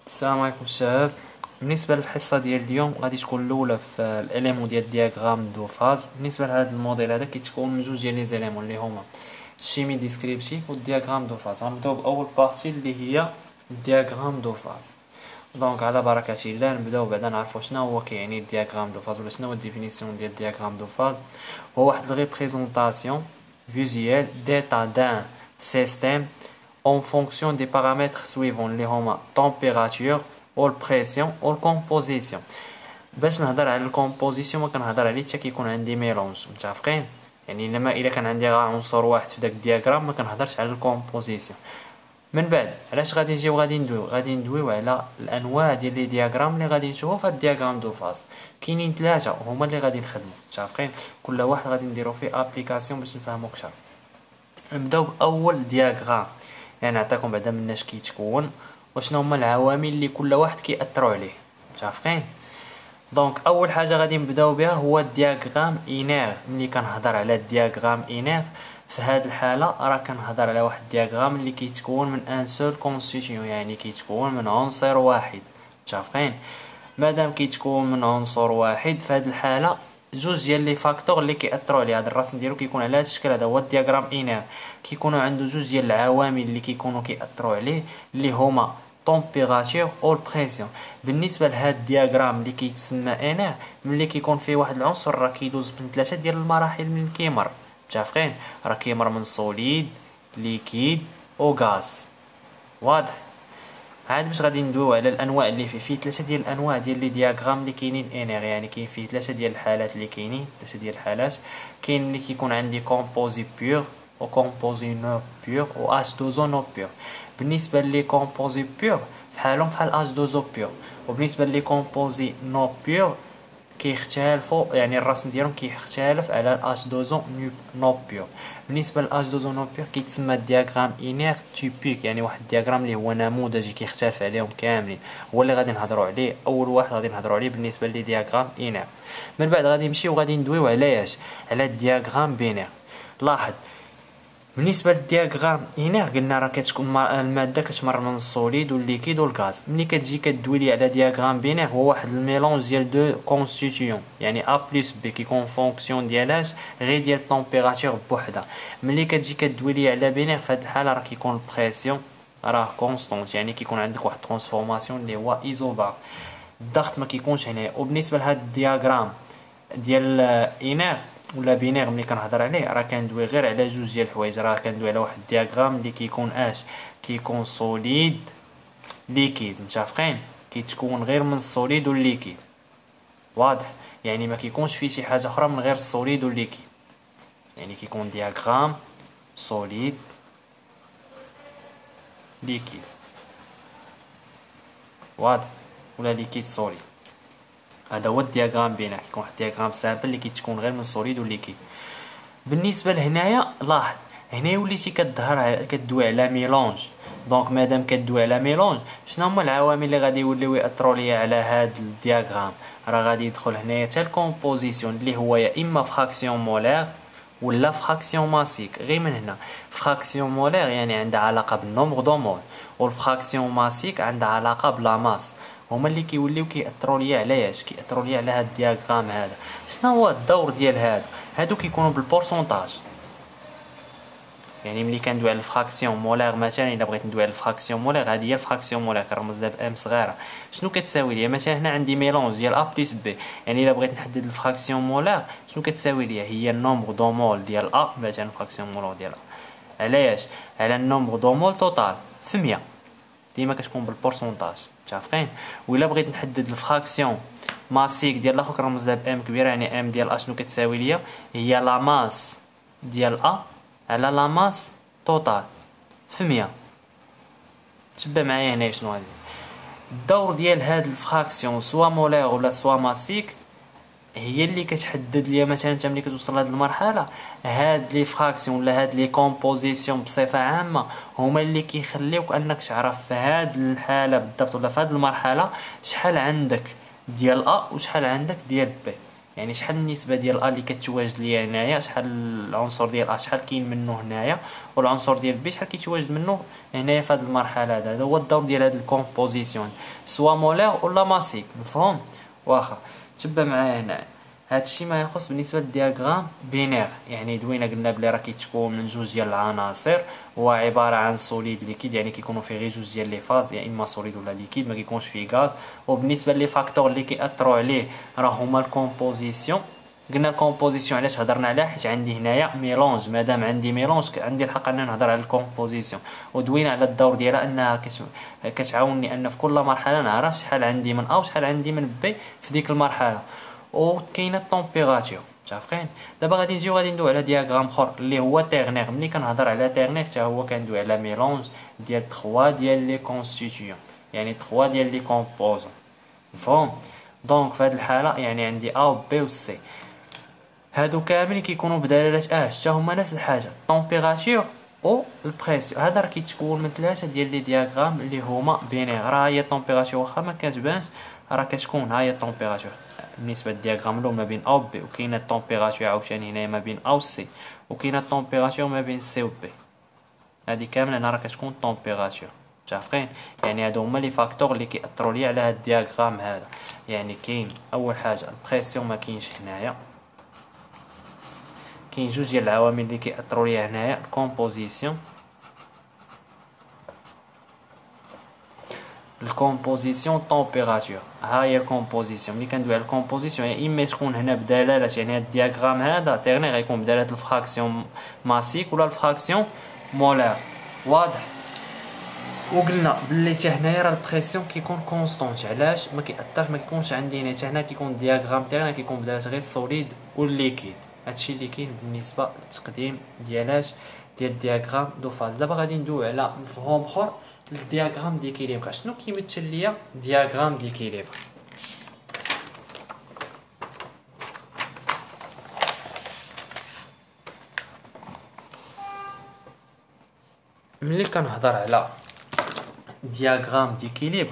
السلام عليكم الشباب. بالنسبه للحصه ديال اليوم غادي تكون الاولى في الاليمون ديال دياغرام دو فاز. بالنسبه لهذا الموديل هذا كيتكون من جوج ديال لي زيليمون اللي هما الشيمي ديسكريبتيف والدياغرام دو فاز. غنبداو باول بارتي اللي هي الدياغرام دو فاز. دونك على بركه الله نبداو بعدا نعرفوا شنو هو كيعني الدياغرام دو فاز ولا شنو هو الديفينيسيون ديال الدياغرام دو فاز. هو واحد الريبريزونطاسيون فيزويل d'état d'un système en fonction des paramètres suivants اللي هما température او البريسيون او الكومبوزيسيون. باش نهضر على الكومبوزيسيون ما كنهضر عليه حتى كيكون عندي ميلونج، متفقين؟ يعني لما الا كان عندي غير عنصر واحد في داك الدياغرام ما كنهضرش على الكومبوزيسيون. من بعد علاش غادي نجيو غادي ندويو على الانواع ديال لي دياغرام اللي غادي نشوفو في هاد الدياغرام دو فاز. كاينين ثلاثه هما اللي غادي نخدمو، متفقين؟ كل واحد غادي نديرو فيه ابليكاسيون باش نفهمو اكثر. نبداو باول دياغرام، يعني نعطيكم بعدا مناش كيتكون وشنو هما العوامل اللي كل واحد كيأثروا عليه، متفقين؟ دونك اول حاجه غادي نبداو بها هو الدياغرام انير. ملي كنهضر على الدياغرام انير في هذه الحاله راه كنهضر على واحد الدياغرام اللي كيتكون من ان سول كونستيتيون، يعني كيتكون من عنصر واحد، متفقين؟ مادام كيتكون من عنصر واحد في هذه الحاله جوج ديال لي فاكتور اللي كيأثروا عليه. هذا الرسم ديالو كيكون على هذا الشكل، هذا هو الدياغرام انير. كيكونوا عنده جوج ديال العوامل اللي كيكونوا كيأثروا عليه اللي هما température او البريسيون. بالنسبه لهذا الدياغرام اللي كيتسمى انير، ملي كيكون فيه واحد العنصر راه كيدوز من ثلاثه ديال المراحل من كيمر، متفقين؟ راه كيمر من سوليد ليكيد او غاز. واضح؟ عاد باش غادي ندويو على الانواع اللي فيه ثلاثه ديال الانواع ديال لي دياغرام اللي كاينين انير، يعني كاين فيه ثلاثه ديال الحالات اللي كاينين، ثلاثه ديال الحالات. كاين اللي كيكون عندي كومبوزي بيور او كومبوزي نو بيور او اش دوزو نو بيور. بالنسبه لي كومبوزي بيور فحالهم فحال اش دوزو بيور، وبالنسبه لي كومبوزي نو بيور كيختلفوا، يعني الرسم ديالهم كيختلف على الاش دوزو نو بيور. بالنسبه لاش دوزو نو بيور كيتسمى الدياغرام انير تيبيك، يعني واحد الدياغرام اللي هو نموذجي كيختلف عليهم كاملين، هو اللي غادي نهضروا عليه. اول واحد غادي نهضروا عليه بالنسبه لي دياغرام انير. من بعد غادي نمشيو وغادي ندويو على الدياغرام بينير. لاحظ بالنسبه للدياغرام انير قلنا راه كتكون الماده كتمر من السوليد والليكيد والغاز. ملي كتجي كدوي لي على دياغرام بينير هو واحد الميلونج ديال دو كونستيتيون، يعني ا بلس بي كيكون فونكسيون ديالاش غير ديال التمبيراتور بوحدها. ملي كتجي كدوي لي على بينير في هذه الحاله راه كيكون البريسيون راه كونستونت، يعني كيكون عندك واحد ترانسفورماسيون اللي هو ايزوبار، الضغط ما كيكونش هنا. وبالنسبه لهذا الدياغرام ديال انير ولا بينير ملي كنهضر عليه راه كندوي غير على جوج ديال الحوايج. راه كندوي على واحد الدياغرام اللي كيكون كيكون سوليد ليكيد، متفقين؟ كيتكون غير من السوليد والليكيد. واضح؟ يعني ما كيكونش فيه شي حاجه اخرى من غير السوليد والليكيد، يعني كيكون دياغرام سوليد ليكيد. واضح؟ ولا ليكيد سوليد. هذا هو الدياغرام بينير، كيكون واحد الدياغرام سامبل اللي كيتكون غير من سوليد والليكيد. بالنسبه لهنايا لاحظ هنا وليتي كتظهر كدوي على ميلونج. دونك مادام كدوي على ميلونج شنو هما العوامل اللي غادي يوليو ياثروا ليا على هذا الدياغرام؟ راه غادي يدخل هنايا حتى الكومبوزيسيون اللي هو يا اما فراكسيون مولير ولا فراكسيون ماسيك. غير من هنا فراكسيون مولير يعني عندها علاقه بالنومبر دو مول، والفراكسيون ماسيك عندها علاقه بلا ماس. هما اللي كيوليو كيأثروا ليا على كيأثروا ليا على هذا الدياغرام هذا. شنو هو الدور ديال هادو كيكونوا بالبورسونتاج. يعني ملي كندوي على الفراكسيون مولير مثلا، الا بغيت ندوي على الفراكسيون مولير هذه هي الفراكسيون مولير كنرمز لها بام صغيره. شنو كتساوي ليا؟ مثلا هنا عندي ميلونج ديال ا بلس بي، يعني الا بغيت نحدد الفراكسيون مولير شنو كتساوي ليا؟ هي النومبر دو مول ديال ا، مثلا الفراكسيون مولير ديال ا على النومبر دو مول توتال في 100. ديما كتكون بالبورسونتاج، متفقين؟ وإلا بغيت نحدد الفراكسيون ماسيك ديال الاخر كنرمز لها بام كبيره، يعني ام ديال ا شنو كتساوي ليا؟ هي لا ماس ديال ا على لا ماس توتال في 100. تبع معايا هنا شنو هادي الدور ديال هاد الفراكسيون سوا مولير ولا سوا ماسيك، هي اللي كتحدد ليا مثلا انت ملي كتوصل لهاد المرحله هاد لي فراكسيون ولا هاد لي كومبوزيسيون بصفه عامه هما اللي كيخليوك انك تعرف في هاد الحاله بالضبط ولا في هاد المرحله شحال عندك ديال ا وشحال عندك ديال بي. يعني شحال النسبه ديال ا اللي كتواجد ليا هنايا، شحال العنصر ديال ا شحال كاين منه هنايا، والعنصر ديال بي شحال كيتواجد منه هنايا في هذه المرحله. هذا هو الدور ديال هذا الكومبوزيسيون، سوا مولير ولا ماسيك، مفهوم؟ واخا تبع معايا هنا. هادشي ما يخص بالنسبه للدياغرام بينير، يعني دوينا قلنا بلي راه كيتكون من جوج ديال العناصر، هو عباره عن سوليد ليكيد، يعني كيكونوا فيه غير جوج ديال لي فاز، يا اما سوليد ولا ليكيد، ما كيكونش فيه غاز. وبالنسبه لي فاكتور اللي كيأثروا عليه راه هما الكومبوزيسيون. قلنا الكومبوزيسيون علاش هضرنا عليها؟ حيت عندي هنايا ميلونج، مادام عندي ميلونج عندي الحق انني نهضر على الكومبوزيسيون، ودوينا على الدور ديالها انها كتعاوني ان في كل مرحله نعرف شحال عندي من ا وشحال عندي من بي في ديك المرحله. وكاينه التمبيراتور، متفقين؟ دابا غادي نجيو غادي ندوي على دياغرام اخر اللي هو تيرنير. ملي كنهضر على تيرنير حتى هو كندوي على ميلونج ديال 3 ديال لي كونستيتيون، يعني 3 ديال لي كومبوزون، مفهوم؟ دونك في هذه الحاله يعني عندي ا و بي و سي، هادو كاملين كيكونوا بدلاله حتى هما نفس الحاجه، التمبيراتور او البريسيون. هذا راه كيتكون من 3 ديال لي دياغرام اللي هما بينير. راه هي التمبيراتور واخا ما كتبانش راه كتكون، ها هي التمبيراتور بالنسبه للدياغرام الاول ما بين ا و بي، وكاينه التمبيراتور عاوتاني هنايا ما بين ا و سي، وكاينه التمبيراتور ما بين سي و بي. هذه كامله راه كتكون التمبيراتور، متفقين؟ يعني هادو هما لي فاكتور اللي كيأثروا لي على هاد الدياغرام هذا. يعني كاين اول حاجه البريسيون ما كاينش هنايا، كاين جوج ديال العوامل اللي كيأثروا لي هنايا، الكومبوزيسيون التمبيراتور. ها هي الكومبوزيسيون. ملي كندوي على الكومبوزيسيون يا اما تكون هنا بدلاله، يعني هاد الدياغرام هذا تيرني غيكون بدلاله الفراكسيون ماسيك ولا الفراكسيون مولير، واضح؟ وقلنا بلي حتى هنايا راه البريسيون كيكون كونستونت، علاش ما كيأثرش؟ ما كيكونش عندي هنا حتى هنا كيكون الدياغرام تاعنا كيكون بدلاله غير السوليد والليكيد. هادشي اللي كاين بالنسبه للتقديم ديال الدياغرام دو فاز. دابا غادي ندويو على مفهوم اخر الدياغرام ديكيليبر. شنو كيمثل ليا دياغرام ديكيليبر؟ ملي كنهضر على دياغرام ديكيليبر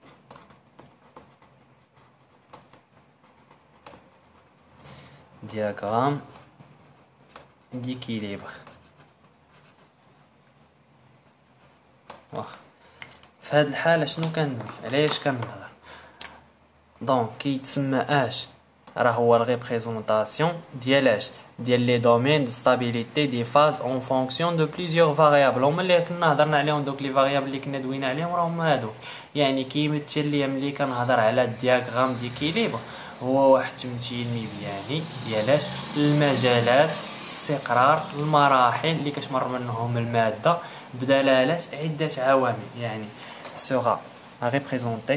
واخا في هاد الحاله شنو كندوي علاش كنهضر؟ دونك كيتسمى اش راه هو الريبريزونطاسيون ديال لي دومين دو ستابيليتي دي فاز اون فونكسيون دو بليزيور فاريابل. هما اللي كنا هضرنا عليهم دوك لي فاريابل اللي كنا دوينا عليهم راه هما هادو. يعني كيمثل ليا ملي كنهضر على الدياغرام ديكيليبر هو واحد التمثيل مبياني ديال المجالات، الاستقرار، المراحل اللي كتمر منهم الماده بدلاله عده عوامل. يعني sera représenter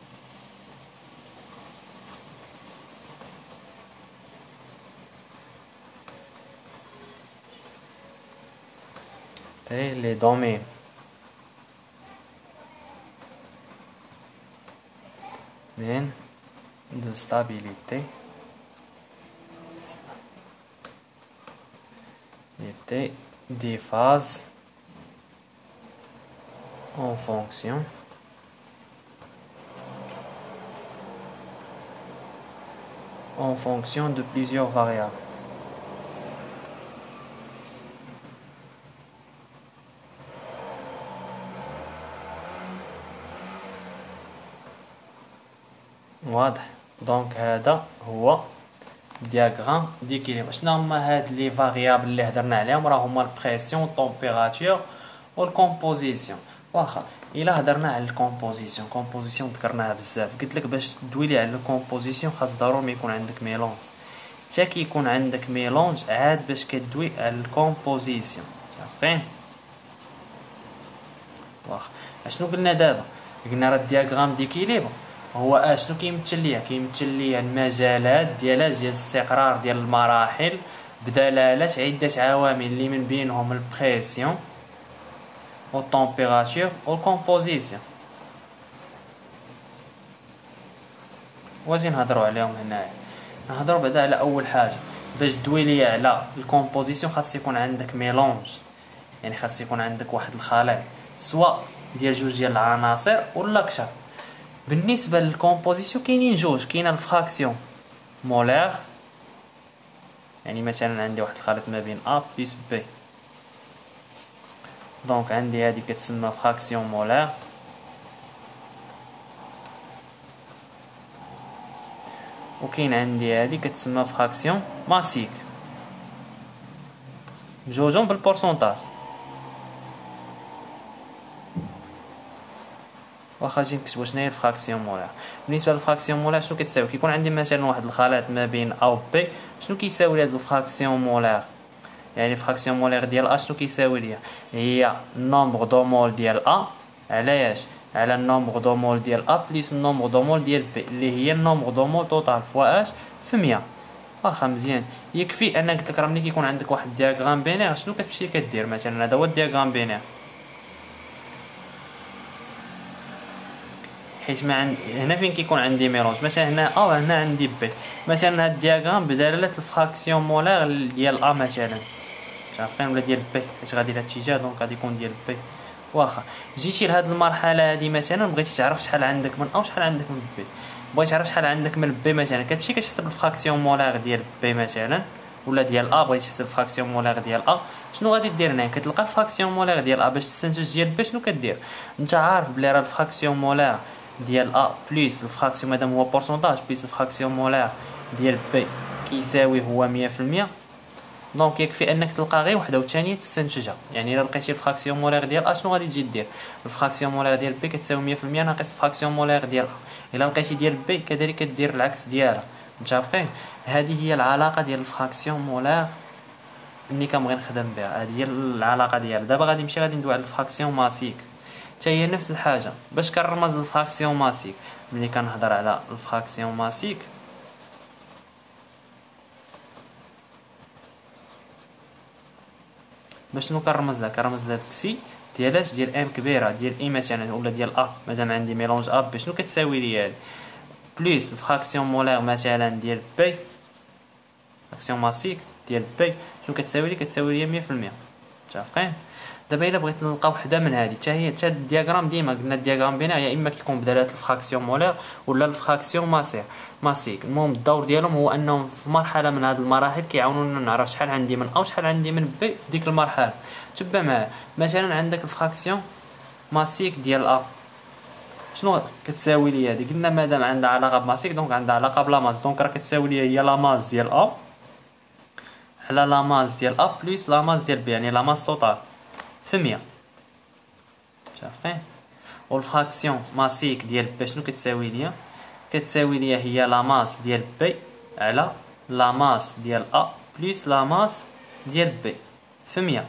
les domaines de stabilité des phases en fonction de plusieurs variables. واضح؟ دونك هذا هو دياغرام ديكيليبر. شنو هما هاد لي فاريابل اللي هضرنا عليهم؟ راه هما البريسيون، التمبيراتور والكومبوزيسيون. واخا الا هضرنا على الكومبوزيسيون ذكرناها بزاف. قلت لك باش تدوي لي على الكومبوزيسيون خاص ضروري ما يكون عندك ميلونج. حتى كيكون عندك ميلونج عاد باش كدوي على الكومبوزيسيون، فاهم؟ واخا اشنو قلنا دابا؟ قلنا راه الدياغرام ديكيليبر هو اشنو كيمثل ليا المجالات ديال الاستقرار ديال المراحل بدلاله عده عوامل اللي من بينهم البريسيون والتمبيراتور والكومبوزيسيون. واش نهضروا عليهم هنايا؟ نهضروا بعدا على اول حاجه باش تدوي لي على الكومبوزيسيون خاص يكون عندك ميلونج، يعني خاص يكون عندك واحد الخليط سواء ديال جوج ديال العناصر ولا اكثر. بالنسبه للكومبوزيسيون كاينين جوج، كاينه الفراكسيون مولير يعني مثلا عندي واحد الخليط ما بين ا بلس بي، دونك عندي هذه كتسمى فراكسيون مولار، وكاين عندي هذه كتسمى فراكسيون ماسيك، بجوجهم بالبورسونتاج. واخا نجي نكتبو شناهي الفراكسيون مولار. بالنسبه للفراكسيون مولار شنو كتساوي؟ كيكون عندي مثلا واحد الخليط ما بين ا و بي، شنو كيساوي هاد الفراكسيون مولار؟ يعني الفراكسيون مولار ديال ا شنو كيساوي ليا؟ هي النومبر دو مول ديال ا على اش؟ على النومبر دو مول ديال ا بلس النومبر دو مول ديال بي، اللي هي النومبر دو مول توتال فوا اش في 100. واخا مزيان. يكفي انا قلت لك راه ملي كيكون عندك واحد الدياغرام بينير شنو كتمشي كدير؟ مثلا هذا هو الدياغرام بينير، حيت ما عند هنا فين كيكون عندي ميلونج، مثلا هنا هنا عندي بي، مثلا هاد الدياغرام بدلاله الفراكسيون مولار ديال ا مثلا، عارفين ولا ديال بي، حيت غادي لهاد الاتجاه دونك غادي يكون ديال بي. واخا جيتي لهاد المرحله هادي مثلا بغيتي تعرف شحال عندك من ا وشحال عندك من بي، بغيتي تعرف شحال عندك من بي مثلا كتمشي كتحسب الفراكسيون مولار ديال بي مثلا، ولا ديال ا بغيتي تحسب الفراكسيون مولار ديال ا، شنو غادي دير هنا؟ كتلقى الفراكسيون مولار ديال ا باش تستنتج ديال بي شنو كدير؟ انت عارف بلي راه الفراكسيون مولار ديال ا بلس الفراكسيون مادام هو بورسونتاج بلس الفراكسيون مولار ديال بي كيساوي هو 100%، دونك يكفي انك تلقى غير وحده والثانيه تستنتجها. يعني الا لقيتي الفراكسيون مولار ديال ا شنو غادي تجي دير؟ الفراكسيون مولار ديال بي كتساوي 100% ناقص الفراكسيون مولار ديال ا. الا لقيتي ديال بي كذلك كدير العكس ديالها. متفقين؟ هذه هي العلاقه ديال الفراكسيون مولار ملي كنبغي نخدم بها، هذه هي العلاقه ديالها. دابا غادي نمشي غادي ندوي على الفراكسيون ماسيك، حتى هي نفس الحاجه. باش كنرمز للفراكسيون ماسيك، ملي كنهضر على الفراكسيون ماسيك باش شنو كنرمز لها؟ كنرمز لها بكسي ديالاش ديال ام كبيره ديال اي مثلا، ولا ديال ا مثلا عندي ميلونج ا بي شنو كتساوي لي هادي؟ بليس الفراكسيون مولار مثلا ديال بي، فراكسيون ماسيك ديال بي شنو كتساوي لي؟ كتساوي لي 100%. متفقين؟ دابا الا بغيت نلقى وحده من هذه حتى هي حتى الدياغرام ديما قلنا الدياغرام بينها يا اما كيكون بدلاله الفراكسيون مولار ولا الفراكسيون ماسيك. المهم الدور ديالهم هو انهم في مرحله من هذه المراحل كيعاونونا نعرف شحال عندي من او شحال عندي من بي في ديك المرحله. تبع معايا مثلا عندك الفراكسيون ماسيك ديال ا شنو كتساوي لي هذه؟ قلنا مادام عندها علاقه بماسيك دونك عندها علاقه بلا ماس، دونك راه كتساوي لي هي لا ماس ديال ا على لا ماس ديال ا بلس لا ماس ديال بي، يعني لا ماس توتال في 100. متفقين؟ والفراكسيون ماسيك ديال بي شنو كتساوي ليا؟ كتساوي ليا هي لا ماس ديال بي على لا ماس ديال ا بلس لا ماس ديال بي في 100.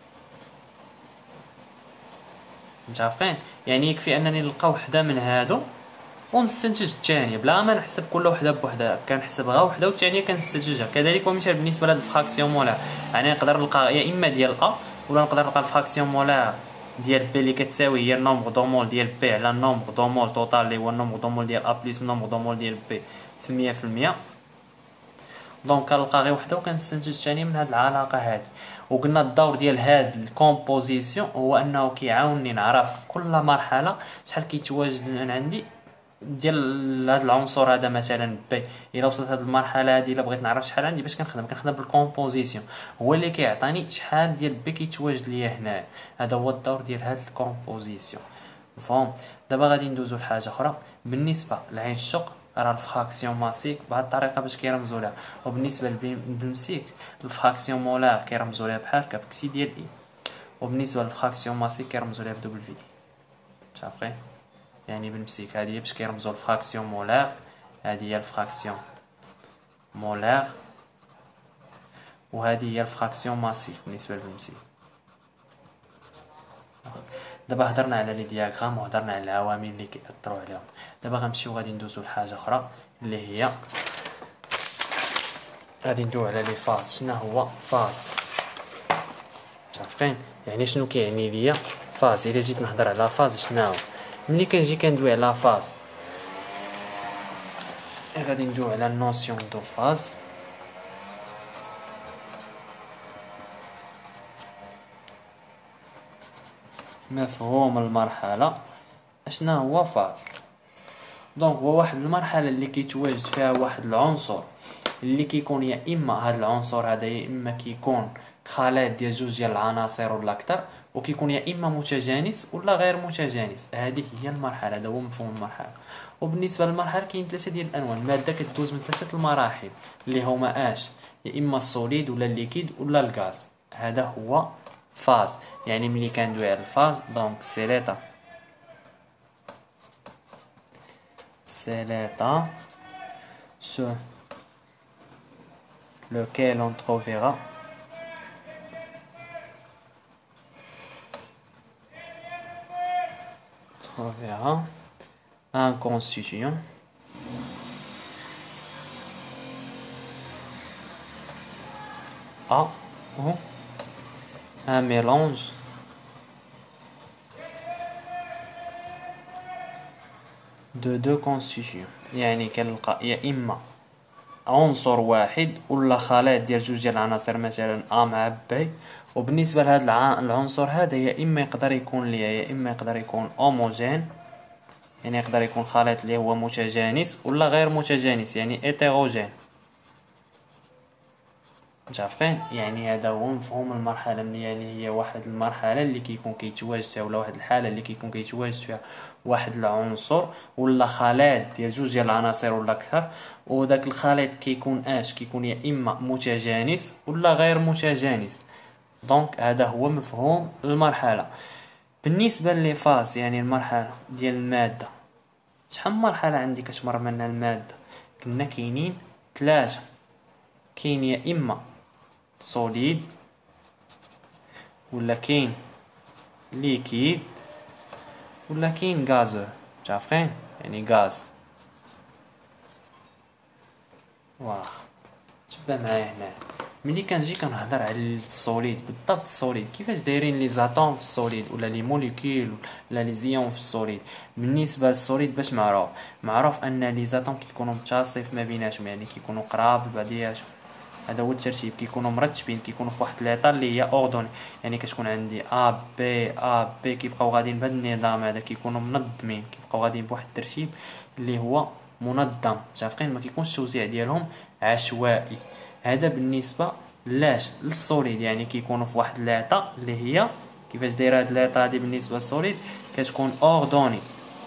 متفقين؟ يعني يكفي انني نلقى وحده من هادو ونستنتج الثانيه بلا ما نحسب كل وحده بوحدها، كنحسب غير وحده والثانيه كنستنتجها. كذلك ومثال بالنسبه لهاد الفراكسيون مولار، يعني نقدر نلقى يا اما ديال ا ولا نقدر نلقى الفراكسيون مولار ديال بي اللي كتساوي هي النومبر دو مول ديال بي على النومبر دو مول توتال اللي هو النومبر دو مول ديال ا بلس النومبر دو مول ديال بي في 100%. دونك كنلقى غير وحده وكنستنتج الثانيه من هاد العلاقه هادي. وقلنا الدور ديال هاد الكومبوزيسيون هو انه كيعاونني نعرف كل مرحله شحال كيتواجد عندي ديال هاد العنصر هذا مثلا بي. الا وصلت هاد المرحله هادي الا بغيت نعرف شحال عندي باش كنخدم بالكومبوزيسيون، هو اللي كيعطيني شحال ديال بي كيتواجد ليا هنا. هذا هو الدور ديال هاد الكومبوزيسيون. مفهوم؟ دابا غادي ندوزو لحاجه اخرى بالنسبه لعين الشق. راه الفراكسيون ماسيك بهاد الطريقه باش كيرمزوا لها، وبالنسبه للمسيك الفراكسيون مولار كيرمزوا لها بحال هكا بكسي ديال اي، وبالنسبه للفراكسيون ماسيك كيرمزوا لها بدبل في. متفقين؟ يعني بالمسيك هذه هي باش كيرمزوا الفراكسيون مولار، هذه هي الفراكسيون مولار، وهذه هي الفراكسيون ماسيك بالنسبه للمسيك. دابا هضرنا على لي دياغرام وهضرنا على العوامل اللي كيأثروا عليهم. دابا غنمشيو غادي ندوزو لحاجه اخرى اللي هي غادي ندويو على لي فاز. شنو هو فاز؟ متفقين؟ يعني شنو كيعني ليا فاز؟ الا جيت نهضر على فاز شنو ملي كنجي كندوي على فاز غادي ندوي على النوسيون دو فاز. مفهوم المرحله. اشنا هو فاز؟ دونك هو واحد المرحله اللي كيتواجد فيها واحد العنصر اللي كيكون يا اما هاد العنصر هذا يا اما كيكون خليط ديال جوج ديال العناصر ولا اكثر، وكيكون يا اما متجانس ولا غير متجانس. هذه هي المرحله، هذا هو مفهوم المرحله. وبالنسبه للمرحله كاين ثلاثه ديال الانواع. الماده كتدوز من ثلاثه المراحل اللي هما اش، يا اما السوليد ولا الليكيد ولا الغاز. هذا هو فاز. يعني ملي كندوي على الفاز دونك سي l'état sur lequel on trouvera un constituant A ou un mélange de deux constituants. يعني كنلقى يا اما عنصر واحد ولا خليط ديال جوج ديال العناصر، مثلا A مع B. وبالنسبه لهذا العنصر هذا يا اما يقدر يكون يا اما يقدر يكون هوموجين، يعني يقدر يكون خليط اللي هو متجانس، ولا غير متجانس يعني هيتيروجين. متفقين؟ يعني هذا هو مفهوم المرحله. يعني هي واحد المرحله اللي كيكون كيتواجد فيها، ولا واحد الحاله اللي كيكون كيتواجد فيها واحد العنصر ولا خليط ديال جوج ديال العناصر ولا اكثر، وداك الخليط كيكون كيكون يا اما متجانس ولا غير متجانس. دونك هذا هو مفهوم المرحله. بالنسبه لفاز يعني المرحله ديال الماده، شحال من مرحله عندي كتمر منها الماده؟ قلنا كاينين ثلاثه. كاين يا اما سوليد ولا كاين ليكيد ولا كاين غازو. متفقين؟ يعني غاز. واخا تبع معايا هنا. ملي كنجي كنهضر على السوليد بالضبط، السوليد كيفاش دايرين لي زاتوم في السوليد ولا لي موليكول ولا لي زيون في السوليد. بالنسبه للسوليد باش معروف ان لي زاتوم كيكونوا متصلين ما بيناتهم، يعني كيكونوا قراب لبعضياتهم. هذا هو الترتيب، كيكونوا مرتبين، كيكونوا في واحد ليطا اللي هي اوردوني. يعني كتكون عندي ا بي كيبقاو غاديين بهذا النظام هذا، كيكونوا منظمين، كيبقاو غاديين بواحد الترتيب اللي هو منظم. متفقين؟ ما كيكونش التوزيع ديالهم عشوائي. هذا بالنسبه للسوليد، يعني كيكونوا في واحد ليطا اللي هي كيفاش دايره هاد ليطا هادي. بالنسبه للسوليد كتكون اوردوني،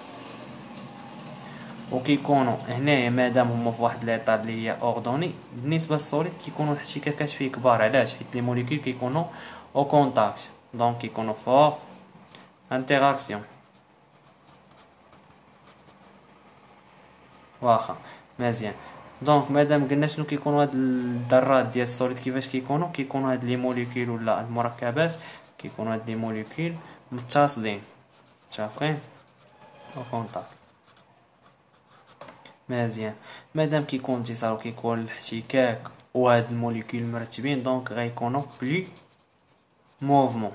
وكيكونوا هنايا مادام هما في واحد ليطا اللي هي اوردوني. بالنسبه للسوليد كيكونوا الاحتكاكات فيه كبار. علاش؟ حيت لي موليكول كيكونوا او كونتاكت، دونك كيكونوا فور انتراكسيون. واخا مزيان. دونك مادام قلنا شنو كيكونوا هاد الذرات ديال السوليد كيفاش كيكونوا هاد لي موليكول ولا المركبات، كيكونوا هاد لي موليكول متصلين. متفقين؟ او كونتاكت. مزيان. مادام كيكون اتصال وكيكون الاحتكاك وهاد الموليكول مرتبين، دونك غيكونوا بلي موفمون.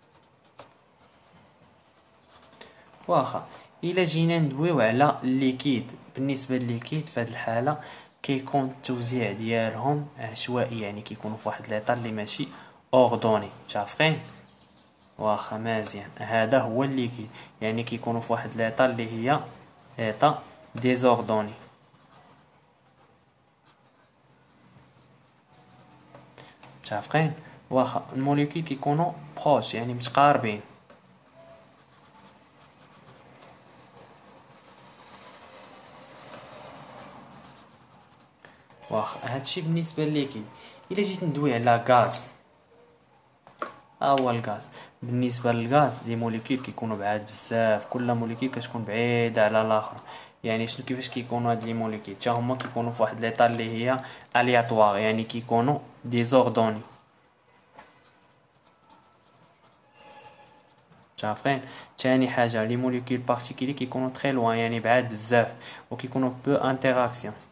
واخا الا جينا ندويو على الليكيد، بالنسبه للليكيد في هاد الحاله كيكون التوزيع ديالهم عشوائي، يعني كيكونوا في واحد ليطا اللي ماشي اوردوني. متفقين؟ واخا مزيان. هذا هو الليكيد، يعني كيكونوا في واحد ليطا اللي هي ليطا ديزوردوني. متفقين؟ واخا الموليكول كيكونوا بروش يعني متقاربين. واخا هادشي بالنسبه للليكيد. الا جيت ندوي على غاز، هو الغاز. بالنسبه للغاز لي موليكول كيكونوا بعاد بزاف، كل موليكول كتكون بعيده على الاخر. يعني شنو كيفاش كيكونوا هاد لي موليكول؟ حتى هما كيكونوا في واحد ليطا اللي هي الياتوار، يعني كيكونوا ديزوردوني. متفقين؟ ثاني حاجه لي موليكول بارتيكولي كيكونوا تري لوان، يعني بعاد بزاف، وكيكونوا بو انتراكسيون.